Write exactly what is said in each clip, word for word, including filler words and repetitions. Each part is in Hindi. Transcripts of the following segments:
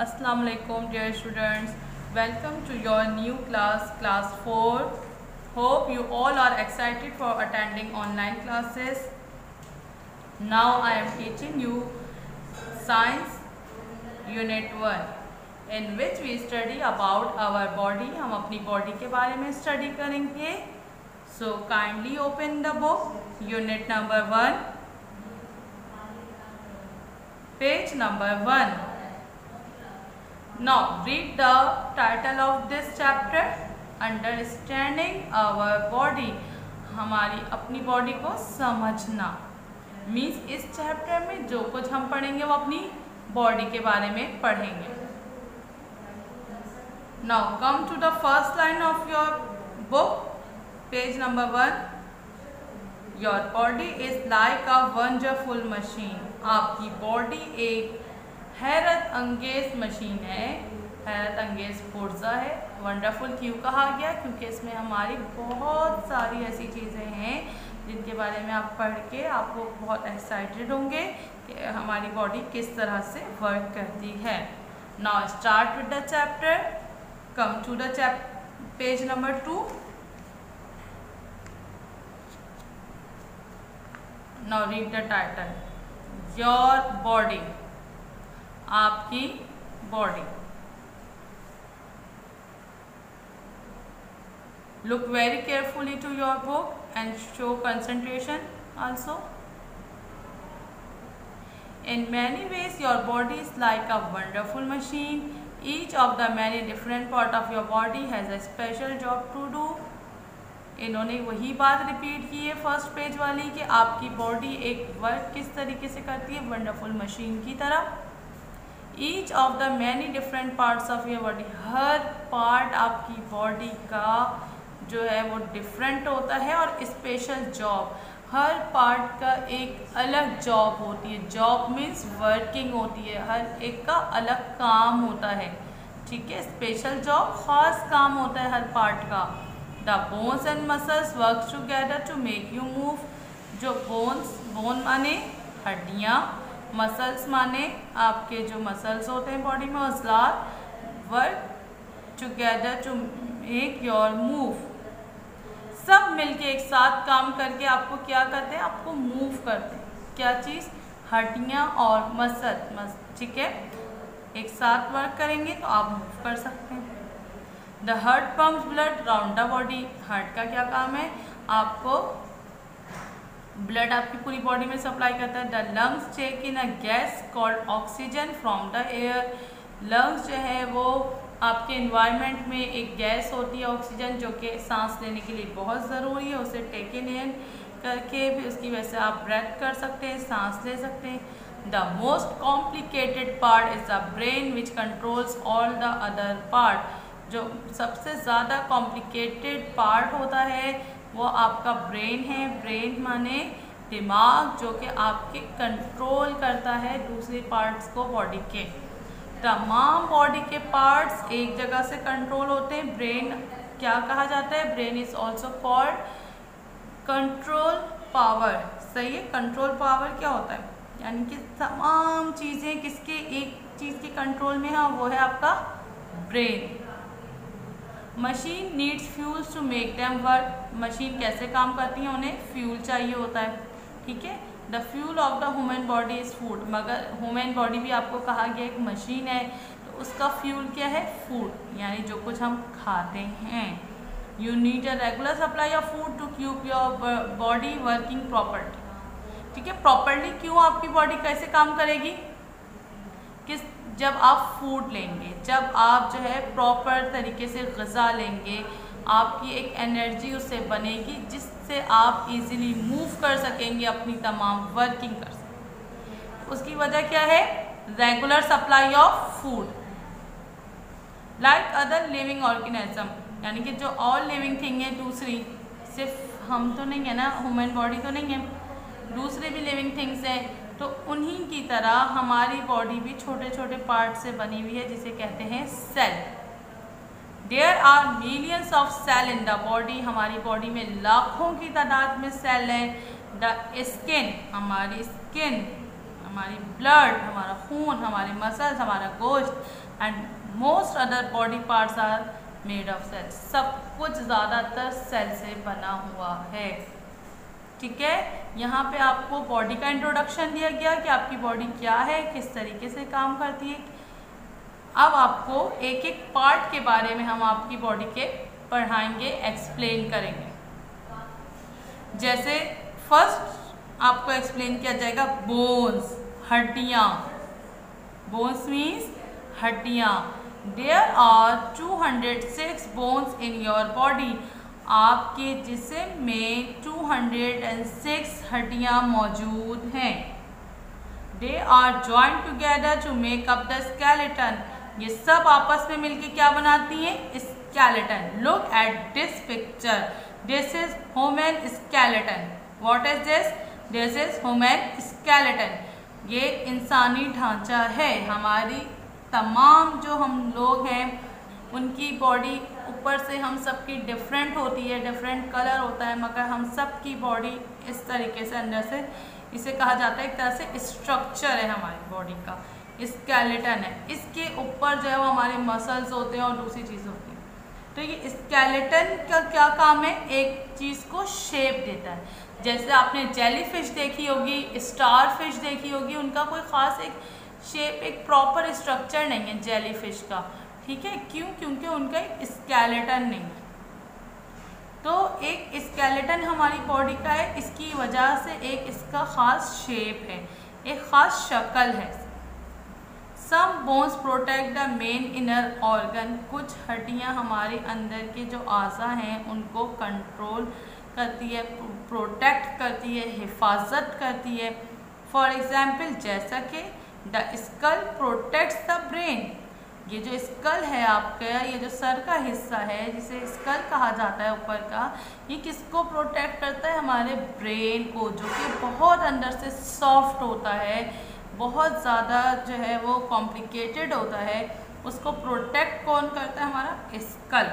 Assalamu alaikum dear students, welcome to your new class, class four. Hope you all are excited for attending online classes. Now I am teaching you science unit one, in which we study about our body. हम अपनी body के बारे में study करेंगे. So kindly open the book, unit number one, page number one. Now read the title of this chapter, Understanding our body. हमारी अपनी बॉडी को समझना मीन्स इस चैप्टर में जो कुछ हम पढ़ेंगे वो अपनी बॉडी के बारे में पढ़ेंगे. Now come to the first line of your book, page number one. Your body is like a wonderful machine. आपकी बॉडी एक हैरत अंगेज मशीन है, हैरत अंगेज पुर्जा है. वंडरफुल क्यों कहा गया? क्योंकि इसमें हमारी बहुत सारी ऐसी चीज़ें हैं जिनके बारे में आप पढ़ के आपको बहुत एक्साइटेड होंगे कि हमारी बॉडी किस तरह से वर्क करती है. Now start with the chapter. Come to the chap page number two. Now read the title, your body. आपकी body. Look very carefully to your book and show concentration also. In many ways your body is like a wonderful machine. Each of the many different part of your body has a special job to do. इन्होंने वही बात रिपीट की है फर्स्ट पेज वाली कि आपकी बॉडी एक वर्क किस तरीके से करती है, वंडरफुल मशीन की तरह. Each of the many different parts of your body. हर पार्ट आपकी बॉडी का जो है वो डिफरेंट होता है और स्पेशल जॉब. हर पार्ट का एक अलग जॉब होती है. जॉब मीन्स वर्किंग होती है. हर एक का अलग काम होता है. ठीक है, स्पेशल जॉब, खास काम होता है हर पार्ट का. The bones and muscles work together to make you move. जो बोन्स, बोन माने हड्डियाँ, मसल्स माने आपके जो मसल्स होते हैं बॉडी में, औज़लात, work together to make your move. सब मिलके एक साथ काम करके आपको क्या करते हैं, आपको मूव करते हैं. क्या चीज़? हड्डियाँ और मसल. मस ठीक है, एक साथ वर्क करेंगे तो आप मूव कर सकते हैं. The heart pumps blood round the body. Heart का क्या काम है? आपको ब्लड आपकी पूरी बॉडी में सप्लाई करता है. The lungs take in a gas called oxygen from the air. Lungs जो है वो आपके इन्वायरमेंट में एक गैस होती है ऑक्सीजन, जो कि सांस लेने के लिए बहुत ज़रूरी है. उसे टेक इन इन करके फिर उसकी वजह से आप ब्रेथ कर सकते हैं, सांस ले सकते हैं. The most complicated part is the brain which controls all the other part. जो सबसे ज़्यादा कॉम्प्लिकेटेड पार्ट होता है वो आपका ब्रेन है. ब्रेन माने दिमाग, जो कि आपके कंट्रोल करता है दूसरे पार्ट्स को बॉडी के. तमाम बॉडी के पार्ट्स एक जगह से कंट्रोल होते हैं. ब्रेन क्या कहा जाता है? Brain is also called control power. सही है, कंट्रोल पावर क्या होता है? यानी कि तमाम चीज़ें किसके एक चीज़ के कंट्रोल में है, वो है आपका brain. Machine needs fuels to make them work. Machine कैसे काम करती है? उन्हें फ्यूल चाहिए होता है. ठीक है, the fuel of the human body is food. मगर ह्यूमन बॉडी भी आपको कहा गया एक मशीन है, तो उसका फ्यूल क्या है? फूड, यानी जो कुछ हम खाते हैं. You need a regular supply of food to keep your body working properly. ठीक है, प्रॉपर्ली क्यों? आपकी बॉडी कैसे काम करेगी? किस जब आप फूड लेंगे, जब आप जो है प्रॉपर तरीके से ग़िज़ा लेंगे, आपकी एक एनर्जी उससे बनेगी जिससे आप इजीली मूव कर सकेंगे, अपनी तमाम वर्किंग कर सकेंगे. उसकी वजह क्या है? Regular supply of food. Like other living organism, यानी कि जो और लिविंग थिंग है दूसरी, सिर्फ हम तो नहीं है ना, ह्यूमन बॉडी तो नहीं है, दूसरे भी लिविंग थिंग्स हैं, तो उन्हीं की तरह हमारी बॉडी भी छोटे छोटे पार्ट से बनी हुई है जिसे कहते हैं cell. There are millions of cell in the body. हमारी बॉडी में लाखों की तादाद में सेल हैं. द स्किन, हमारी स्किन हमारी ब्लड, हमारा खून, हमारे मसल्स, हमारा गोश्त and most other body parts are made of cells. सब कुछ ज़्यादातर सेल से बना हुआ है। ठीक है, यहाँ पे आपको बॉडी का इंट्रोडक्शन दिया गया कि आपकी बॉडी क्या है, किस तरीके से काम करती है। अब आपको एक एक पार्ट के बारे में हम आपकी बॉडी के पढ़ाएंगे, एक्सप्लेन करेंगे। जैसे फर्स्ट आपको एक्सप्लेन किया जाएगा बोन्स, हड्डियाँ। बोन्स मीन्स हड्डियाँ। There are two hundred six bones in your body. आपके जिस्म में टू हंड्रेड सिक्स हड्डियाँ मौजूद हैं। They are joint together to make up the skeleton. ये सब आपस में मिलके क्या बनाती हैं? Skeleton. Look at this picture, this is human skeleton. What is this? This is human skeleton. ये इंसानी ढांचा है। हमारी तमाम जो हम लोग हैं उनकी बॉडी ऊपर से हम सबकी डिफरेंट होती है, डिफरेंट कलर होता है, मगर हम सब की बॉडी इस तरीके से अंदर से, इसे कहा जाता है एक तरह से स्ट्रक्चर है हमारी बॉडी का, स्केलेटन है। इसके ऊपर जो है वो हमारे मसल्स होते हैं और दूसरी चीज़ होती है। तो ये स्केलेटन का क्या काम है? एक चीज़ को शेप देता है। जैसे आपने जेली फिश देखी होगी, स्टार फिश देखी होगी, उनका कोई ख़ास एक शेप, एक प्रॉपर स्ट्रक्चर नहीं है जेली फिश का। ठीक है, क्यों? क्योंकि उनका एक स्केलेटन नहीं है। तो एक स्केलेटन हमारी बॉडी का है, इसकी वजह से एक इसका ख़ास शेप है, एक ख़ास शक्ल है। Some bones protect the main inner organ. कुछ हड्डियाँ हमारे अंदर के जो आज़ा हैं उनको कंट्रोल करती है, प्रोटेक्ट करती है, हिफाजत करती है। फॉर एग्जाम्पल, जैसा कि the skull protects the brain. ये जो स्कल है आपका, ये जो सर का हिस्सा है जिसे स्कल कहा जाता है ऊपर का, ये किसको प्रोटेक्ट करता है? हमारे ब्रेन को, जो कि बहुत अंदर से सॉफ्ट होता है, बहुत ज़्यादा जो है वो कॉम्प्लिकेटेड होता है। उसको प्रोटेक्ट कौन करता है? हमारा skull.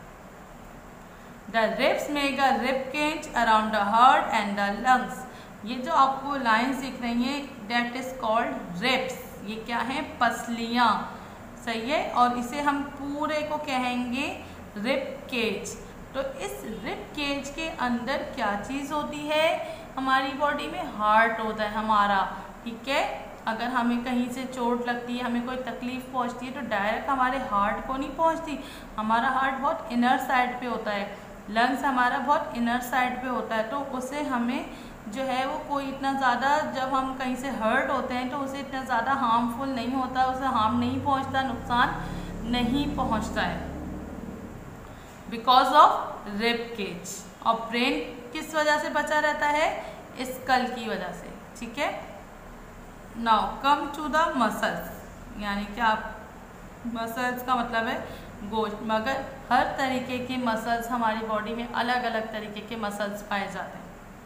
The ribs make a rib cage around the heart and the lungs. ये जो आपको लाइन्स दिख रही हैं, डेट इज कॉल्ड रिब्स। ये क्या है? पसलियाँ। सही है, और इसे हम पूरे को कहेंगे रिब केज। तो इस रिब केज के अंदर क्या चीज़ होती है? हमारी बॉडी में हार्ट होता है हमारा। ठीक है, अगर हमें कहीं से चोट लगती है, हमें कोई तकलीफ पहुंचती है, तो डायरेक्ट हमारे हार्ट को नहीं पहुंचती। हमारा हार्ट बहुत इनर साइड पे होता है, लंग्स हमारा बहुत इनर साइड पे होता है। तो उसे हमें जो है वो कोई इतना ज़्यादा, जब हम कहीं से हर्ट होते हैं तो उसे इतना ज़्यादा हार्मफुल नहीं होता, उसे हार्म नहीं पहुंचता, नुकसान नहीं पहुंचता है, बिकॉज ऑफ रिब केज। और ब्रेन किस वजह से बचा रहता है? स्कल की वजह से। ठीक है, now come to the muscles. यानी कि आप मसल्स का मतलब है गोश्त, मगर हर तरीके के मसल्स हमारी बॉडी में अलग अलग तरीके के मसल्स पाए जाते हैं।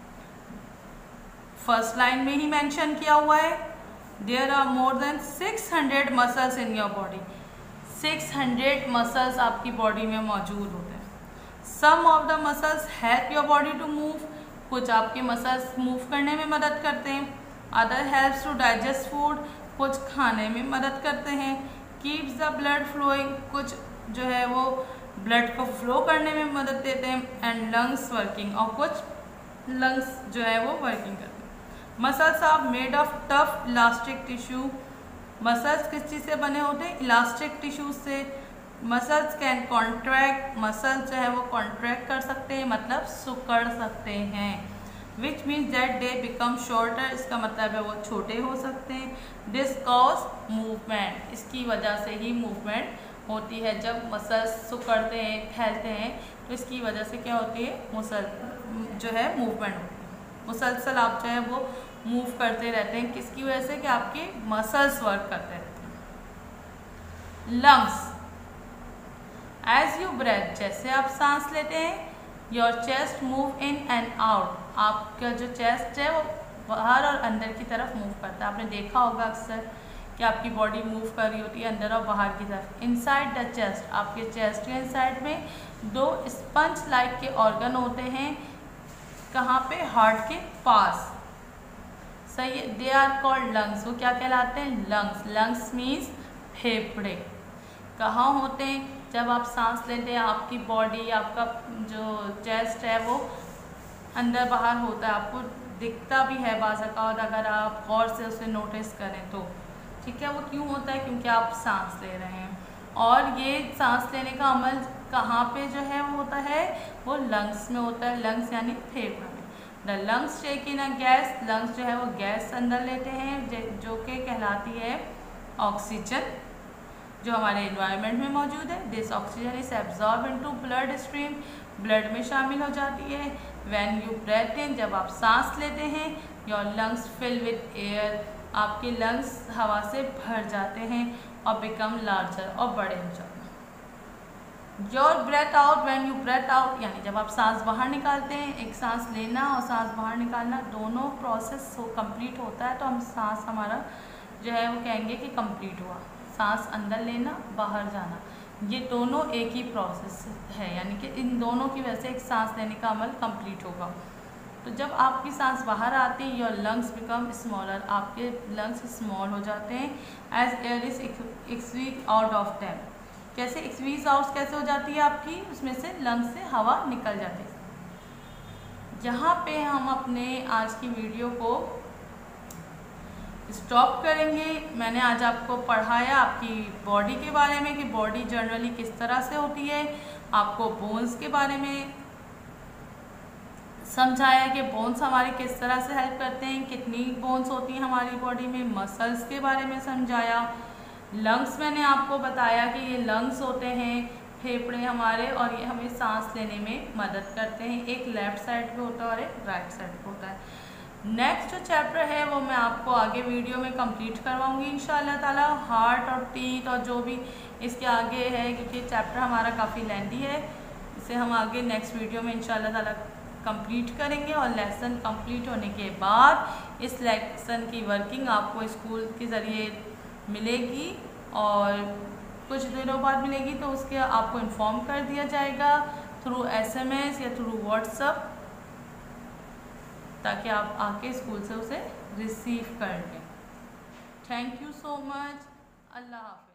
फर्स्ट लाइन में ही मेंशन किया हुआ है, there are more than six hundred muscles in your body. Six hundred muscles आपकी बॉडी में मौजूद होते हैं। Some of the muscles help your body to move. कुछ आपके मसल्स मूव करने में मदद करते हैं। Other helps to digest food. कुछ खाने में मदद करते हैं। Keeps the blood flowing. कुछ जो है वो ब्लड को फ्लो करने में मदद देते हैं। And lungs working. और कुछ लंग्स जो है वो वर्किंग करते हैं। Muscles are made of tough elastic tissue. Muscles किस चीज़ से बने होते हैं? इलास्टिक टिश्यू से। Muscles can contract. मसल्स जो है वो कॉन्ट्रैक्ट कर सकते हैं, मतलब सुकड़ सकते हैं। Which means that they become shorter. इसका मतलब है वो छोटे हो सकते हैं। This cause movement. इसकी वजह से ही मूवमेंट होती है। जब मसल्स सुकड़ते हैं, फैलते हैं, तो इसकी वजह से क्या होती है? मसल जो है मूवमेंट होती है। मुसलसल आप जो है वो मूव करते रहते हैं। किसकी वजह से? कि आपके मसल्स वर्क करते रहते हैं। लंग्स, एज यू ब्रेथ, जैसे आप सांस लेते हैं, your chest move in and out. आपका जो चेस्ट है वो बाहर और अंदर की तरफ मूव करता है। आपने देखा होगा अक्सर कि आपकी बॉडी मूव कर रही होती है अंदर और बाहर की तरफ। इनसाइड द चेस्ट, आपके चेस्ट के इनसाइड में दो स्पंज लाइक के ऑर्गन होते हैं। कहाँ पे? हार्ट के पास। सही है, दे आर कॉल्ड लंग्स, वो क्या कहलाते हैं? लंग्स। लंग्स मीन्स फेफड़े। कहाँ होते हैं? जब आप सांस लेते हैं आपकी बॉडी, आपका जो चेस्ट है वो अंदर बाहर होता है, आपको दिखता भी है बाज़ औक़ात अगर आप गौर से उसे नोटिस करें तो, ठीक है। वो क्यों होता है? क्योंकि आप सांस ले रहे हैं। और ये सांस लेने का अमल कहाँ पे जो है वो होता है? वो लंग्स में होता है। लंग्स यानी फेफड़े में। The lungs take in a gas, lungs जो है वो गैस अंदर लेते हैं जो कि कहलाती है ऑक्सीजन, जो हमारे इन्वायरमेंट में मौजूद है। This oxygen is absorb into blood stream, blood में शामिल हो जाती है। व्हेन यू ब्रेथ इन, जब आप सांस लेते हैं, your lungs fill with air, आपके लंग्स हवा से भर जाते हैं और बिकम लार्जर, और बड़े हो जाते हैं। Your breathe out, when you breathe out यानी जब आप सांस बाहर निकालते हैं, एक सांस लेना और सांस बाहर निकालना दोनों प्रोसेस हो कंप्लीट होता है तो हम सांस हमारा जो है वो कहेंगे कि कंप्लीट हुआ। सांस अंदर लेना, बाहर जाना, ये दोनों एक ही प्रोसेस है, यानी कि इन दोनों की वजह से एक सांस लेने का अमल कंप्लीट होगा। तो जब आपकी सांस बाहर आती है, योर लंग्स बिकम स्मॉलर, आपके लंग्स स्मॉल हो जाते हैं। As air is squeezed out of them, कैसे एक्सवीज आउट कैसे हो जाती है आपकी, उसमें से लंग्स से हवा निकल जाती है। यहाँ पे हम अपने आज की वीडियो को स्टॉप करेंगे। मैंने आज आपको पढ़ाया आपकी बॉडी के बारे में कि बॉडी जनरली किस तरह से होती है, आपको बोन्स के बारे में समझाया कि बोन्स हमारे किस तरह से हेल्प करते हैं, कितनी बोन्स होती हैं हमारी बॉडी में, मसल्स के बारे में समझाया। लंग्स मैंने आपको बताया कि ये लंग्स होते हैं फेफड़े हमारे, और ये हमें सांस लेने में मदद करते हैं। एक लेफ़्ट साइड पे होता है और एक राइट साइड पे होता है। नेक्स्ट जो चैप्टर है वो मैं आपको आगे वीडियो में कंप्लीट करवाऊंगी इंशाल्लाह ताला। हार्ट और टीथ और जो भी इसके आगे है, क्योंकि चैप्टर हमारा काफ़ी लेंथी है, इसे हम आगे नेक्स्ट वीडियो में इंशाल्लाह ताला कंप्लीट करेंगे। और लेसन कंप्लीट होने के बाद इस लेसन की वर्किंग आपको स्कूल के ज़रिए मिलेगी और कुछ दिनों बाद मिलेगी, तो उसके आपको इन्फॉर्म कर दिया जाएगा थ्रू एसएमएस या थ्रू व्हाट्सएप, ताकि आप आके स्कूल से उसे रिसीव कर लें। Thank you so much. अल्लाह हाफ़िज़।